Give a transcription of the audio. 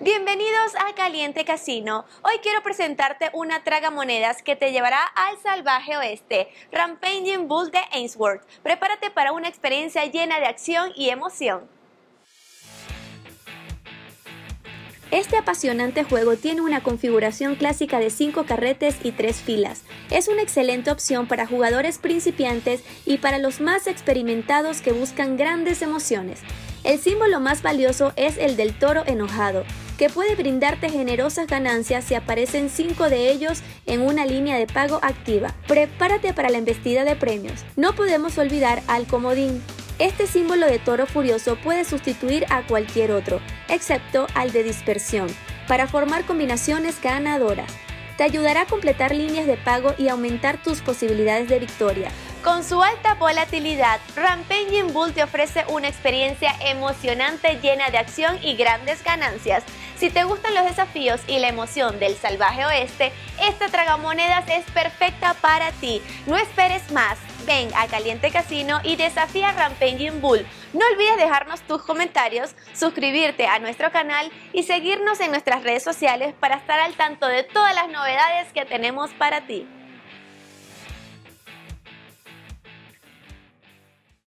Bienvenidos a Caliente Casino. Hoy quiero presentarte una tragamonedas que te llevará al salvaje oeste, Rampaging Bull de Ainsworth. Prepárate para una experiencia llena de acción y emoción. Este apasionante juego tiene una configuración clásica de 5 carretes y 3 filas. Es una excelente opción para jugadores principiantes y para los más experimentados que buscan grandes emociones. El símbolo más valioso es el del toro enojado, que puede brindarte generosas ganancias si aparecen 5 de ellos en una línea de pago activa. Prepárate para la embestida de premios. No podemos olvidar al comodín. Este símbolo de toro furioso puede sustituir a cualquier otro, excepto al de dispersión, para formar combinaciones ganadoras. Te ayudará a completar líneas de pago y aumentar tus posibilidades de victoria. Con su alta volatilidad, Rampaging Bull te ofrece una experiencia emocionante llena de acción y grandes ganancias. Si te gustan los desafíos y la emoción del salvaje oeste, esta tragamonedas es perfecta para ti. No esperes más. Ven a Caliente Casino y desafía Rampaging Bull. No olvides dejarnos tus comentarios, suscribirte a nuestro canal y seguirnos en nuestras redes sociales para estar al tanto de todas las novedades que tenemos para ti.